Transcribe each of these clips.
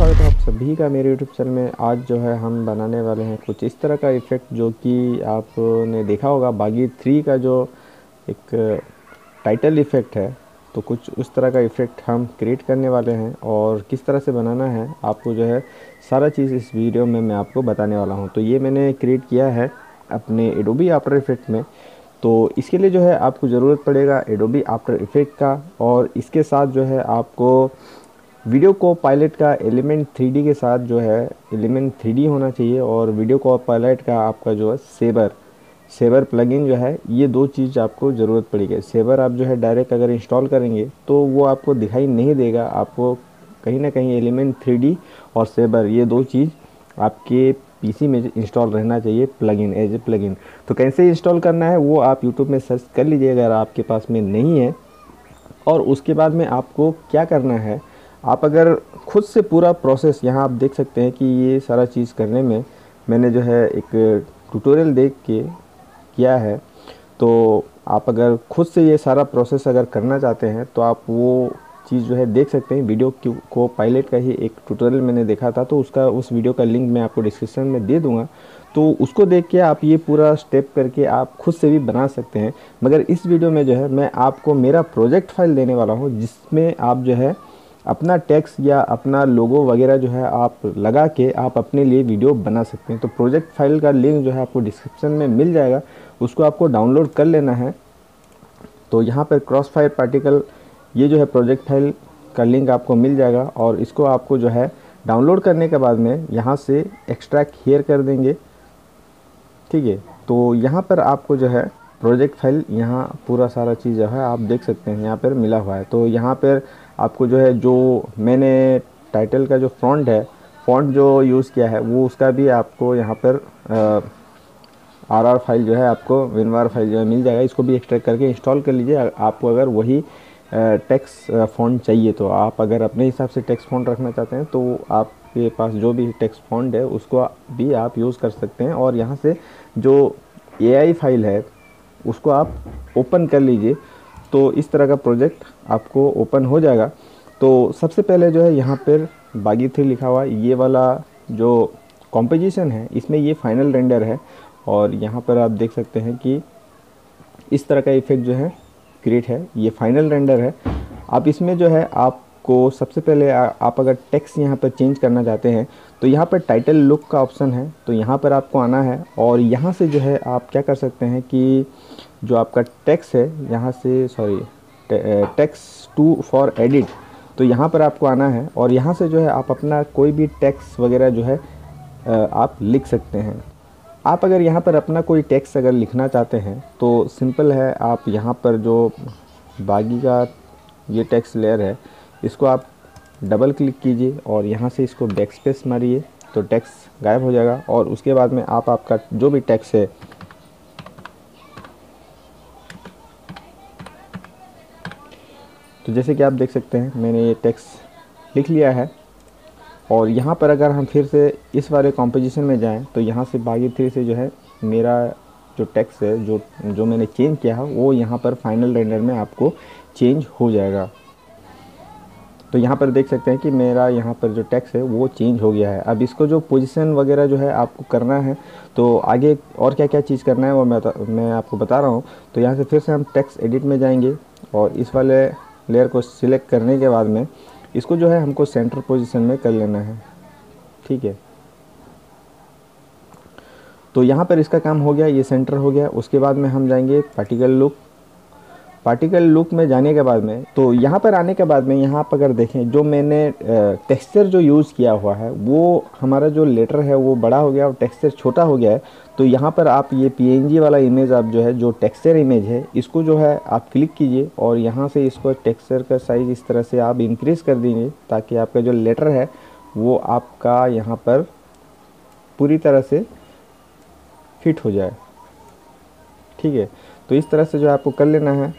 स्वागत है आप सभी का मेरे यूट्यूब चैनल में। आज जो है हम बनाने वाले हैं कुछ इस तरह का इफ़ेक्ट जो कि आपने देखा होगा बागी 3 का जो एक टाइटल इफ़ेक्ट है। तो कुछ उस तरह का इफ़ेक्ट हम क्रिएट करने वाले हैं और किस तरह से बनाना है आपको जो है सारा चीज़ इस वीडियो में मैं आपको बताने वाला हूं। तो ये मैंने क्रिएट किया है अपने एडोबी आफ्टर इफ़ेक्ट में। तो इसके लिए जो है आपको ज़रूरत पड़ेगा एडोबी आफ्टर इफ़ेक्ट का, और इसके साथ जो है आपको वीडियो को पायलट का एलिमेंट 3D के साथ जो है एलिमेंट 3D होना चाहिए, और वीडियो को पायलट का आपका जो है सेवर प्लगइन जो है, ये दो चीज़ आपको ज़रूरत पड़ेगी। सेवर आप जो है डायरेक्ट अगर इंस्टॉल करेंगे तो वो आपको दिखाई नहीं देगा, आपको कहीं ना कहीं एलिमेंट 3D और सेवर ये दो चीज़ आपके पीसी में इंस्टॉल रहना चाहिए प्लगइन एज ए प्लगइन। तो कैसे इंस्टॉल करना है वो आप यूट्यूब में सर्च कर लीजिए अगर आपके पास में नहीं है। और उसके बाद में आपको क्या करना है, आप अगर खुद से पूरा प्रोसेस यहाँ आप देख सकते हैं कि ये सारा चीज़ करने में मैंने जो है एक ट्यूटोरियल देख के किया है। तो आप अगर खुद से ये सारा प्रोसेस अगर करना चाहते हैं तो आप वो चीज़ जो है देख सकते हैं। वीडियो को पायलट का ही एक ट्यूटोरियल मैंने देखा था, तो उस वीडियो का लिंक मैं आपको डिस्क्रिप्शन में दे दूँगा। तो उसको देख के आप ये पूरा स्टेप करके आप खुद से भी बना सकते हैं। मगर इस वीडियो में जो है मैं आपको मेरा प्रोजेक्ट फाइल देने वाला हूँ, जिसमें आप जो है अपना टेक्स्ट या अपना लोगो वगैरह जो है आप लगा के आप अपने लिए वीडियो बना सकते हैं। तो प्रोजेक्ट फाइल का लिंक जो है आपको डिस्क्रिप्शन में मिल जाएगा, उसको आपको डाउनलोड कर लेना है। तो यहाँ पर क्रॉसफायर पार्टिकल ये जो है प्रोजेक्ट फाइल का लिंक आपको मिल जाएगा, और इसको आपको जो है डाउनलोड करने के बाद में यहाँ से एक्सट्रैक्ट हियर कर देंगे। ठीक है, तो यहाँ पर आपको जो है प्रोजेक्ट फाइल यहाँ पूरा सारा चीज़ जो है आप देख सकते हैं यहाँ पर मिला हुआ है। तो यहाँ पर आपको जो है जो मैंने टाइटल का जो फ़ॉन्ट जो यूज़ किया है वो उसका भी आपको यहाँ पर आरआर फाइल जो है आपको विनवार फाइल जो है मिल जाएगा। इसको भी एक्सट्रैक्ट करके इंस्टॉल कर लीजिए। आपको अगर वही टेक्स्ट फ़ॉन्ट चाहिए तो आप अगर अपने हिसाब से टेक्स्ट फ़ॉन्ट रखना चाहते हैं तो आपके पास जो भी टेक्स्ट फ़ॉन्ट है उसको भी आप यूज़ कर सकते हैं। और यहाँ से जो एआई फाइल है उसको आप ओपन कर लीजिए। तो इस तरह का प्रोजेक्ट आपको ओपन हो जाएगा। तो सबसे पहले जो है यहाँ पर बागी 3 लिखा हुआ ये वाला जो कॉम्पोजिशन है इसमें ये फाइनल रेंडर है, और यहाँ पर आप देख सकते हैं कि इस तरह का इफ़ेक्ट जो है क्रिएट है, ये फाइनल रेंडर है। आप इसमें जो है आपको सबसे पहले आप अगर टेक्स्ट यहाँ पर चेंज करना चाहते हैं तो यहाँ पर टाइटल लुक का ऑप्शन है, तो यहाँ पर आपको आना है। और यहाँ से जो है आप क्या कर सकते हैं कि जो आपका टेक्स्ट है यहाँ से टेक्स्ट टू फॉर एडिट, तो यहाँ पर आपको आना है। और यहाँ से जो है आप अपना कोई भी टेक्स्ट वगैरह जो है आप लिख सकते हैं। आप अगर यहाँ पर अपना कोई टेक्स्ट अगर लिखना चाहते हैं तो सिंपल है, आप यहाँ पर जो बागी का ये टेक्स्ट लेयर है इसको आप डबल क्लिक कीजिए और यहाँ से इसको बैक स्पेस मारिए तो टेक्स्ट गायब हो जाएगा। और उसके बाद में आप आपका जो भी टेक्स्ट है तो जैसे कि आप देख सकते हैं मैंने ये टेक्स्ट लिख लिया है। और यहाँ पर अगर हम फिर से इस वाले कॉम्पोजिशन में जाएं तो यहाँ से बागी 3 से जो है मेरा जो टेक्स्ट है जो मैंने चेंज किया है वो यहाँ पर फाइनल रेंडर में आपको चेंज हो जाएगा। तो यहाँ पर देख सकते हैं कि मेरा यहाँ पर जो टेक्स्ट है वो चेंज हो गया है। अब इसको जो पोजीशन वगैरह जो है आपको करना है तो आगे और क्या क्या चीज़ करना है वो मैं आपको बता रहा हूँ। तो यहाँ से फिर से हम टेक्स्ट एडिट में जाएंगे और इस वाले लेयर को सिलेक्ट करने के बाद में इसको जो है हमको सेंटर पोजीशन में कर लेना है। ठीक है, तो यहाँ पर इसका काम हो गया, ये सेंटर हो गया। उसके बाद में हम जाएंगे पार्टिकल लुक में जाने के बाद में तो यहाँ पर आने के बाद में यहाँ पर अगर देखें जो मैंने टेक्सचर जो यूज़ किया हुआ है वो हमारा जो लेटर है वो बड़ा हो गया और टेक्सचर छोटा हो गया है। तो यहाँ पर आप ये PNG वाला इमेज आप जो है जो टेक्सचर इमेज है इसको जो है आप क्लिक कीजिए और यहाँ से इसको टेक्सचर का साइज़ इस तरह से आप इंक्रीज़ कर दीजिए ताकि आपका जो लेटर है वो आपका यहाँ पर पूरी तरह से फिट हो जाए। ठीक है, तो इस तरह से जो आपको कर लेना है।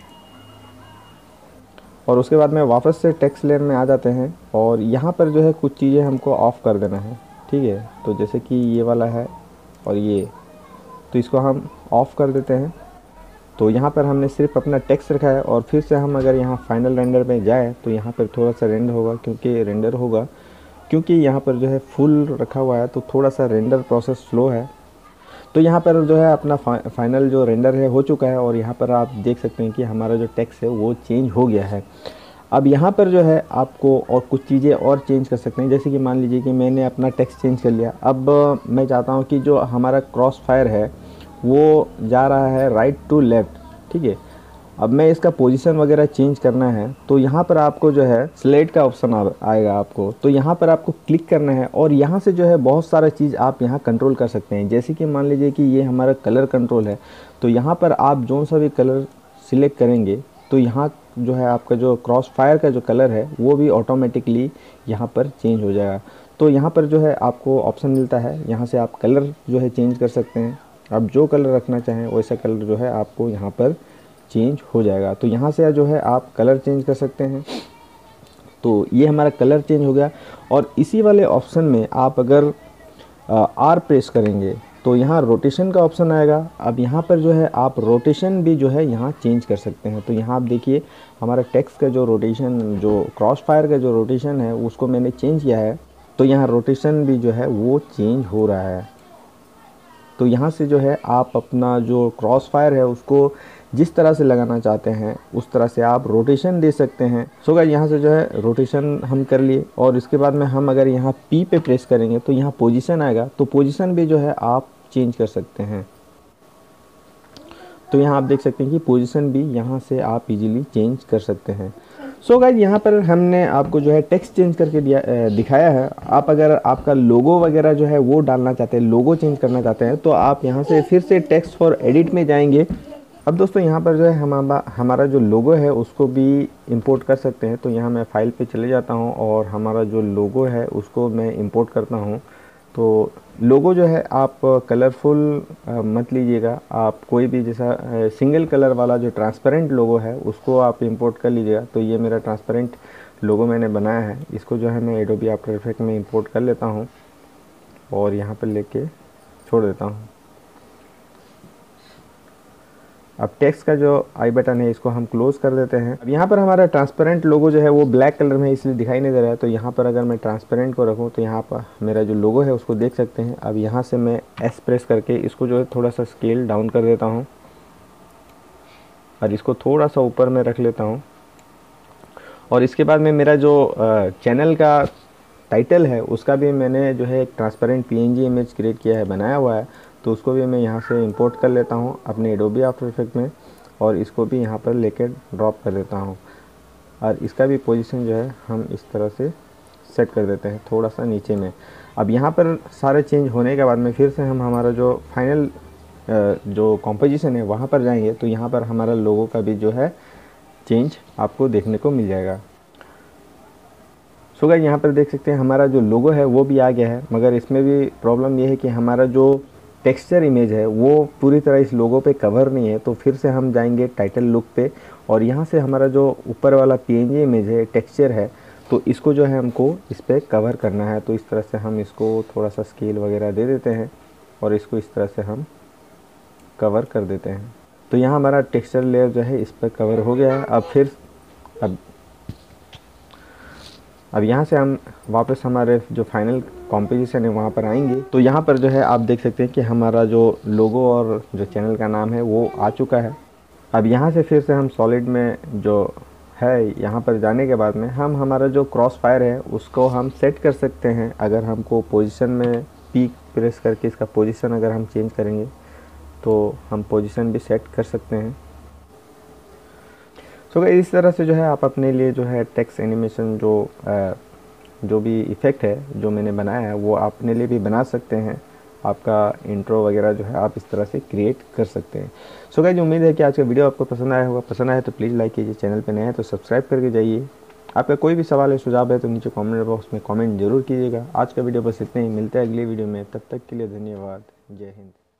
और उसके बाद में वापस से टेक्स्ट लेयर में आ जाते हैं और यहाँ पर जो है कुछ चीज़ें हमको ऑफ़ कर देना है। ठीक है, तो जैसे कि ये वाला है और ये, तो इसको हम ऑफ़ कर देते हैं। तो यहाँ पर हमने सिर्फ अपना टेक्स्ट रखा है और फिर से हम अगर यहाँ फाइनल रेंडर में जाए तो यहाँ पर थोड़ा सा रेंडर होगा क्योंकि रेंडर होगा क्योंकि यहाँ पर जो है फुल रखा हुआ है तो थोड़ा सा रेंडर प्रोसेस स्लो है। तो यहाँ पर जो है अपना फाइनल जो रेंडर है हो चुका है और यहाँ पर आप देख सकते हैं कि हमारा जो टेक्स्ट है वो चेंज हो गया है। अब यहाँ पर जो है आपको और कुछ चीज़ें और चेंज कर सकते हैं, जैसे कि मान लीजिए कि मैंने अपना टेक्स्ट चेंज कर लिया। अब मैं चाहता हूँ कि जो हमारा क्रॉस फायर है वो जा रहा है राइट टू लेफ़्ट, ठीक है। अब मैं इसका पोजीशन वगैरह चेंज करना है तो यहाँ पर आपको जो है स्लेट का ऑप्शन आएगा आपको, तो यहाँ पर आपको क्लिक करना है और यहाँ से जो है बहुत सारा चीज़ आप यहाँ कंट्रोल कर सकते हैं। जैसे कि मान लीजिए कि ये हमारा कलर कंट्रोल है, तो यहाँ पर आप जो सा भी कलर सिलेक्ट करेंगे तो यहाँ जो है आपका जो क्रॉस फायर का जो कलर है वो भी ऑटोमेटिकली यहाँ पर चेंज हो जाएगा। तो यहाँ पर जो है आपको ऑप्शन मिलता है, यहाँ से आप कलर जो है चेंज कर सकते हैं। आप जो कलर रखना चाहें वैसा कलर जो है आपको यहाँ पर चेंज हो जाएगा। तो यहाँ से जो है आप कलर चेंज कर सकते हैं। तो ये हमारा कलर चेंज हो गया। और इसी वाले ऑप्शन में आप अगर आर प्रेस करेंगे तो यहाँ रोटेशन का ऑप्शन आएगा। अब यहाँ पर जो है आप रोटेशन भी जो है यहाँ चेंज कर सकते हैं। तो यहाँ आप देखिए हमारा टेक्स्ट का जो रोटेशन, जो क्रॉस फायर का जो रोटेशन है उसको मैंने चेंज किया है, तो यहाँ रोटेशन भी जो है वो चेंज हो रहा है। तो यहाँ से जो है आप अपना जो क्रॉस फायर है उसको जिस तरह से लगाना चाहते हैं उस तरह से आप रोटेशन दे सकते हैं। सो गाइस यहाँ से जो है रोटेशन हम कर लिए और इसके बाद में हम अगर यहाँ पी पे प्रेस करेंगे तो यहाँ पोजीशन आएगा, तो पोजीशन भी जो है आप चेंज कर सकते हैं। तो यहाँ आप देख सकते हैं कि पोजीशन भी यहाँ से आप इजीली चेंज कर सकते हैं। सो गाइस यहाँ पर हमने आपको जो है टेक्स्ट चेंज करके दिखाया है। आप अगर आपका लोगो वगैरह जो है वो डालना चाहते हैं, लोगो चेंज करना चाहते हैं, तो आप यहाँ से फिर से टेक्स्ट फॉर एडिट में जाएंगे। अब दोस्तों यहाँ पर जो है हमारा जो लोगो है उसको भी इंपोर्ट कर सकते हैं। तो यहाँ मैं फ़ाइल पे चले जाता हूँ और हमारा जो लोगो है उसको मैं इंपोर्ट करता हूँ। तो लोगो जो है आप कलरफुल मत लीजिएगा, आप कोई भी जैसा सिंगल कलर वाला जो ट्रांसपेरेंट लोगो है उसको आप इंपोर्ट कर लीजिएगा। तो ये मेरा ट्रांसपेरेंट लोगो मैंने बनाया है, इसको जो है मैं एडोबी आफ्टर इफेक्ट में इंपोर्ट कर लेता हूँ और यहाँ पर लेके छोड़ देता हूँ। अब टेक्स्ट का जो आई बटन है इसको हम क्लोज़ कर देते हैं। अब यहाँ पर हमारा ट्रांसपेरेंट लोगो जो है वो ब्लैक कलर में इसलिए दिखाई नहीं दे रहा है। तो यहाँ पर अगर मैं ट्रांसपेरेंट को रखूँ तो यहाँ पर मेरा जो लोगो है उसको देख सकते हैं। अब यहाँ से मैं एस प्रेस करके इसको जो है थोड़ा सा स्केल डाउन कर देता हूँ और इसको थोड़ा सा ऊपर में रख लेता हूँ। और इसके बाद में मेरा जो चैनल का टाइटल है उसका भी मैंने जो है एक ट्रांसपेरेंट पीएनजी इमेज क्रिएट किया है, बनाया हुआ है। तो उसको भी मैं यहाँ से इंपोर्ट कर लेता हूँ अपने एडोबी आफ्टर इफेक्ट में और इसको भी यहाँ पर लेकर ड्रॉप कर देता हूँ। और इसका भी पोजीशन जो है हम इस तरह से सेट कर देते हैं थोड़ा सा नीचे में। अब यहाँ पर सारे चेंज होने के बाद में फिर से हम हमारा जो फाइनल जो कॉम्पोजिशन है वहाँ पर जाएंगे तो यहाँ पर हमारा लोगो का भी जो है चेंज आपको देखने को मिल जाएगा। सो गाइस यहाँ पर देख सकते हैं हमारा जो लोगो है वो भी आ गया है, मगर इसमें भी प्रॉब्लम ये है कि हमारा जो टेक्सचर इमेज है वो पूरी तरह इस लोगो पे कवर नहीं है। तो फिर से हम जाएंगे टाइटल लुक पे और यहाँ से हमारा जो ऊपर वाला पीएनजी इमेज है, टेक्सचर है, तो इसको जो है हमको इस पर कवर करना है। तो इस तरह से हम इसको थोड़ा सा स्केल वगैरह दे देते हैं और इसको इस तरह से हम कवर कर देते हैं। तो यहाँ हमारा टेक्सचर लेयर जो है इस पर कवर हो गया है। अब यहाँ से हम वापस हमारे जो फाइनल कॉम्पोजिशन है वहाँ पर आएंगे। तो यहाँ पर जो है आप देख सकते हैं कि हमारा जो लोगो और जो चैनल का नाम है वो आ चुका है। अब यहाँ से फिर से हम सॉलिड में जो है यहाँ पर जाने के बाद में हम हमारा जो क्रॉस फायर है उसको हम सेट कर सकते हैं। अगर हमको पोजीशन में पी प्रेस करके इसका पोजीशन अगर हम चेंज करेंगे तो हम पोजीशन भी सेट कर सकते हैं। तो इस तरह से जो है आप अपने लिए जो है टेक्स्ट एनिमेशन जो भी इफ़ेक्ट है जो मैंने बनाया है वो अपने लिए भी बना सकते हैं। आपका इंट्रो वगैरह जो है आप इस तरह से क्रिएट कर सकते हैं। सो गाइस उम्मीद है कि आज का वीडियो आपको पसंद आया होगा। पसंद आया तो प्लीज़ लाइक कीजिए, चैनल पे नए हैं तो सब्सक्राइब करके जाइए। आपका कोई भी सवाल है, सुझाव है तो नीचे कमेंट बॉक्स में कमेंट जरूर कीजिएगा। आज का वीडियो बस इतना ही, मिलते हैं अगली वीडियो में। तब तक के लिए धन्यवाद। जय हिंद।